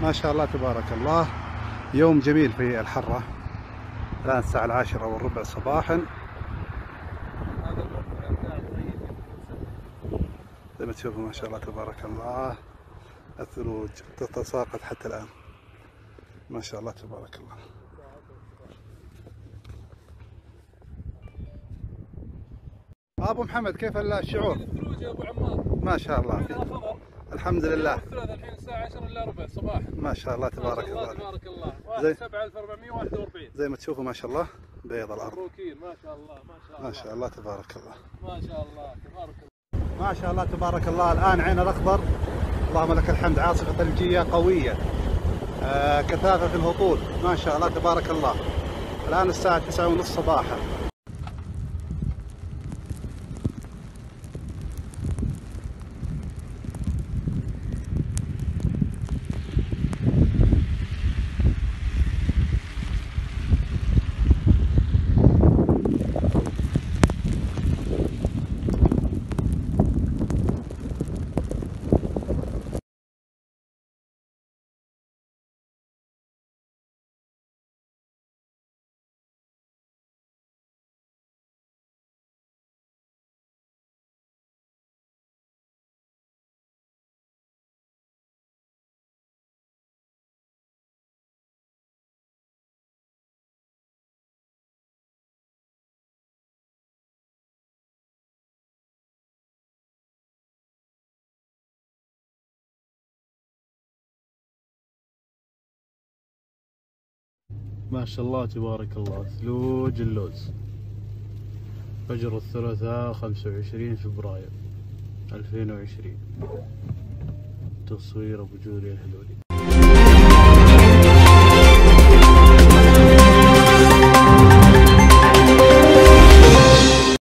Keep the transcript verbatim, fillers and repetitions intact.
ما شاء الله تبارك الله، يوم جميل في الحرة. الآن الساعة العاشرة والربع صباحا، زي ما تشوفوا ما شاء الله تبارك الله الثلوج تتساقط حتى الآن، ما شاء الله تبارك الله. أبو محمد كيف الشعور؟ الثلوج يا أبو عمار ما شاء الله فيك. الحمد لله. الحين الساعة عشرة إلا ربع صباحا. ما شاء الله تبارك الله. ما شاء الله تبارك الله. زي سبعة آلاف وأربعمائة وواحد وأربعين. زي ما تشوفوا ما شاء الله بيض الأرض. مبروكين ما شاء الله ما شاء الله. ما شاء الله تبارك الله. ما شاء الله تبارك الله. ما شاء الله تبارك الله. الآن عين الأخضر اللهم لك الحمد، عاصفة ثلجية قوية، آه كثافة في الهطول، ما شاء الله تبارك الله. الآن الساعة تسعة ونصف صباحا. ما شاء الله تبارك الله، ثلوج اللوز. فجر الثلاثاء خمسة وعشرين فبراير ألفين وعشرين. تصوير أبو جوري الهلولي.